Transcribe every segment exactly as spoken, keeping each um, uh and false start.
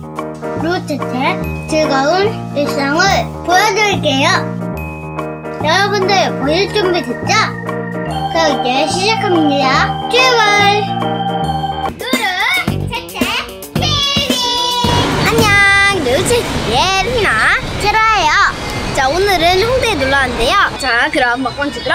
루테의 즐거운 일상을 보여드릴게요. 여러분들 보실 준비 됐죠? 그럼 이제 시작합니다. 출발! 루루테테 티비! 안녕, 루루테테의 루나 제라예요. 자, 오늘은 홍대에 놀러왔는데요. 자, 그럼 먹방 찍으러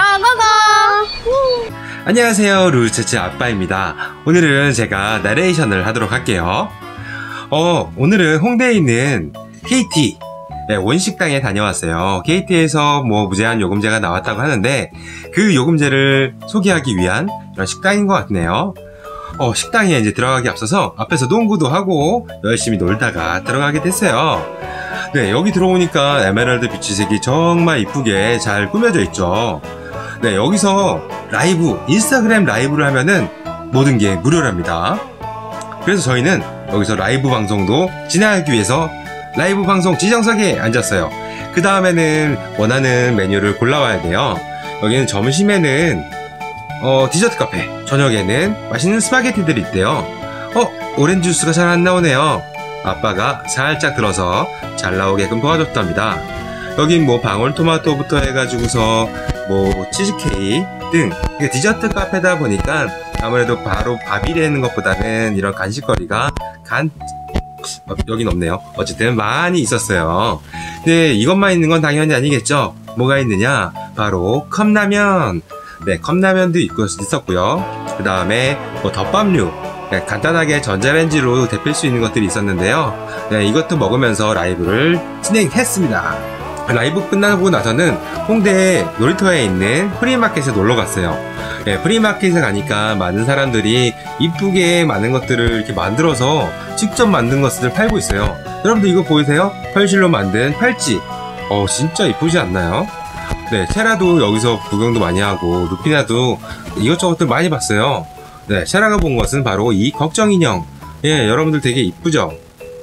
고고! 안녕하세요, 루루체체 아빠입니다. 오늘은 제가 나레이션을 하도록 할게요. 어, 오늘은 홍대에 있는 케이티 네, 원식당에 다녀왔어요. 케이티에서 뭐 무제한 요금제가 나왔다고 하는데 그 요금제를 소개하기 위한 그런 식당인 것 같네요. 어, 식당에 이제 들어가기 앞서서 앞에서 농구도 하고 열심히 놀다가 들어가게 됐어요. 네, 여기 들어오니까 에메랄드 비치색이 정말 이쁘게 잘 꾸며져 있죠. 네, 여기서 라이브, 인스타그램 라이브를 하면은 모든 게 무료랍니다. 그래서 저희는 여기서 라이브 방송도 진행하기 위해서 라이브 방송 지정석에 앉았어요. 그 다음에는 원하는 메뉴를 골라와야 돼요. 여기는 점심에는 어, 디저트 카페, 저녁에는 맛있는 스파게티들이 있대요. 어, 오렌지 주스가 잘 안 나오네요. 아빠가 살짝 들어서 잘 나오게끔 도와줬답니다. 여긴 뭐 방울토마토부터 해가지고서 뭐 치즈케이크 등 디저트 카페다 보니까 아무래도 바로 밥이 되는 것보다는 이런 간식거리가 간 어, 여긴 없네요. 어쨌든 많이 있었어요. 근데 이것만 있는 건 당연히 아니겠죠. 뭐가 있느냐, 바로 컵라면. 네, 컵라면도 있고, 있었고요. 그 다음에 뭐 덮밥류, 네, 간단하게 전자레인지로 데필 수 있는 것들이 있었는데요. 네, 이것도 먹으면서 라이브를 진행했습니다. 라이브 끝나고 나서는 홍대 놀이터에 있는 프리마켓에 놀러 갔어요. 네, 프리마켓에 가니까 많은 사람들이 이쁘게 많은 것들을 이렇게 만들어서 직접 만든 것을 팔고 있어요. 여러분들 이거 보이세요? 펄실로 만든 팔찌. 어, 진짜 이쁘지 않나요? 네, 체라도 여기서 구경도 많이 하고 루피나도 이것저것들 많이 봤어요. 네, 체라가 본 것은 바로 이 걱정인형. 예, 여러분들 되게 이쁘죠?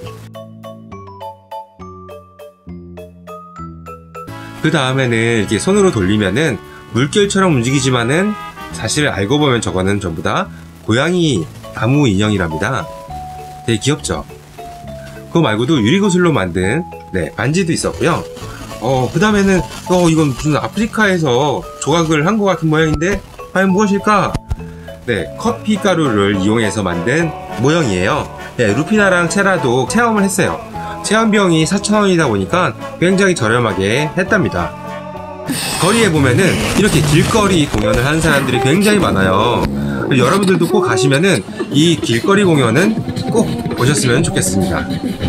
그 다음에는 이렇게 손으로 돌리면은 물결처럼 움직이지만은 사실 알고 보면 저거는 전부 다 고양이 나무 인형이랍니다. 되게 귀엽죠? 그거 말고도 유리구슬로 만든 네, 반지도 있었고요. 어, 그 다음에는 어, 이건 무슨 아프리카에서 조각을 한 것 같은 모양인데 과연 무엇일까? 네, 커피 가루를 이용해서 만든 모형이에요. 네, 루피나랑 체라도 체험을 했어요. 체험비용이 사천 원이다 보니까 굉장히 저렴하게 했답니다. 거리에 보면은 이렇게 길거리 공연을 하는 사람들이 굉장히 많아요. 여러분들도 꼭 가시면은 이 길거리 공연은 꼭 보셨으면 좋겠습니다.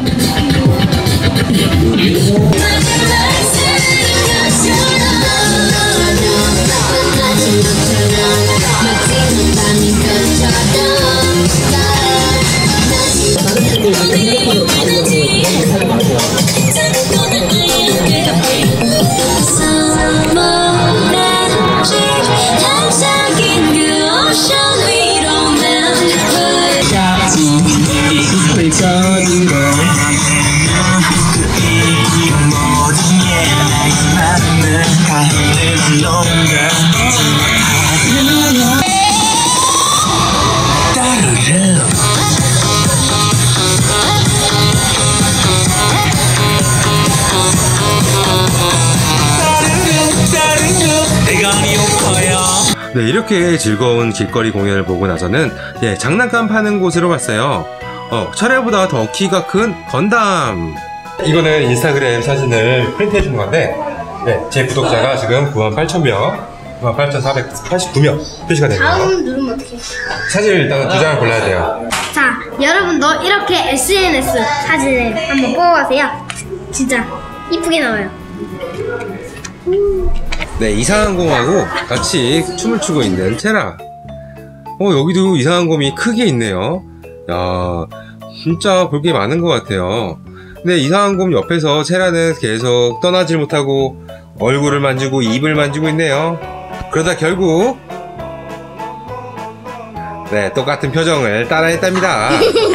네, 이렇게 즐거운 길거리 공연을 보고 나서는 예, 장난감 파는 곳으로 갔어요. 어, 차례보다 더 키가 큰 건담. 이거는 인스타그램 사진을 프린트해 준 건데 네, 제 구독자가 지금 구만 팔천 명, 구만 팔천사백팔십구 명 표시가 되네요. 다음 누르면 어떡해? 사진을 일단 두 장을 골라야 돼요. 자, 여러분도 이렇게 에스엔에스 사진을 한번 뽑아보세요. 진짜 이쁘게 나와요. 네, 이상한 곰하고 같이 춤을 추고 있는 체라. 어, 여기도 이상한 곰이 크게 있네요. 야, 진짜 볼 게 많은 것 같아요. 근데 이상한 곰 옆에서 체라는 계속 떠나질 못하고 얼굴을 만지고 입을 만지고 있네요. 그러다 결국 네, 똑같은 표정을 따라했답니다.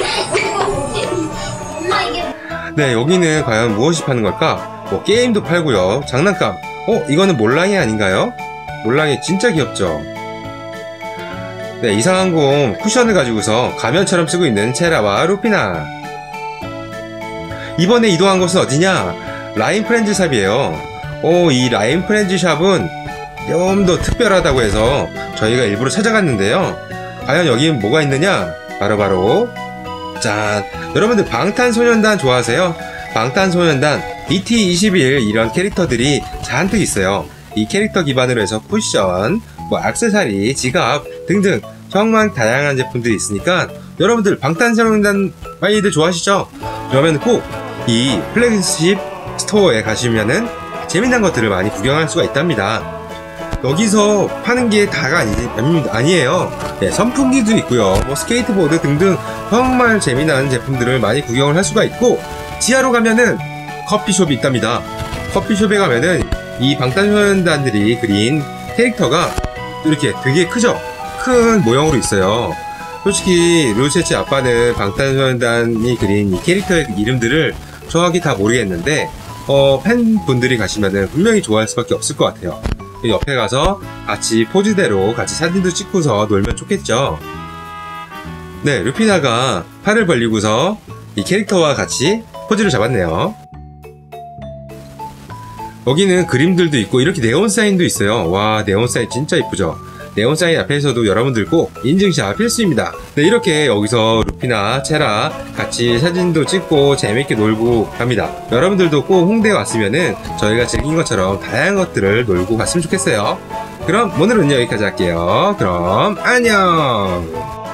네, 여기는 과연 무엇이 파는 걸까? 뭐 게임도 팔고요, 장난감. 어? 이거는 몰랑이 아닌가요? 몰랑이 진짜 귀엽죠? 네, 이상한 곰 쿠션을 가지고서 가면처럼 쓰고 있는 체라와 루피나. 이번에 이동한 곳은 어디냐? 라인 프렌즈 샵이에요. 오, 이 라인 프렌즈 샵은 좀 더 특별하다고 해서 저희가 일부러 찾아갔는데요. 과연 여기는 뭐가 있느냐? 바로바로 짠! 여러분들 방탄소년단 좋아하세요? 방탄소년단 비티 이십일 이런 캐릭터들이 잔뜩 있어요. 이 캐릭터 기반으로 해서 쿠션, 뭐 액세서리, 지갑 등등 정말 다양한 제품들이 있으니까 여러분들 방탄소년단 많이들 좋아하시죠? 그러면 꼭 이 플래그십 스토어에 가시면은 재미난 것들을 많이 구경할 수가 있답니다. 여기서 파는 게 다가 아니, 아니에요. 네, 선풍기도 있고요. 뭐 스케이트보드 등등 정말 재미난 제품들을 많이 구경을 할 수가 있고, 지하로 가면은 커피숍이 있답니다. 커피숍에 가면은 이 방탄소년단들이 그린 캐릭터가 이렇게 되게 크죠? 큰 모형으로 있어요. 솔직히 루체치 아빠는 방탄소년단이 그린 이 캐릭터의 이름들을 정확히 다 모르겠는데 어, 팬분들이 가시면은 분명히 좋아할 수밖에 없을 것 같아요. 옆에 가서 같이 포즈대로 같이 사진도 찍고서 놀면 좋겠죠. 네, 루피나가 팔을 벌리고서 이 캐릭터와 같이 포즈를 잡았네요. 여기는 그림들도 있고 이렇게 네온 사인도 있어요. 와, 네온 사인 진짜 이쁘죠? 네온 사인 앞에서도 여러분들 꼭 인증샷 필수입니다. 네, 이렇게 여기서 루피나, 체라 같이 사진도 찍고 재밌게 놀고 갑니다. 여러분들도 꼭 홍대에 왔으면은 저희가 즐긴 것처럼 다양한 것들을 놀고 갔으면 좋겠어요. 그럼 오늘은 여기까지 할게요. 그럼 안녕!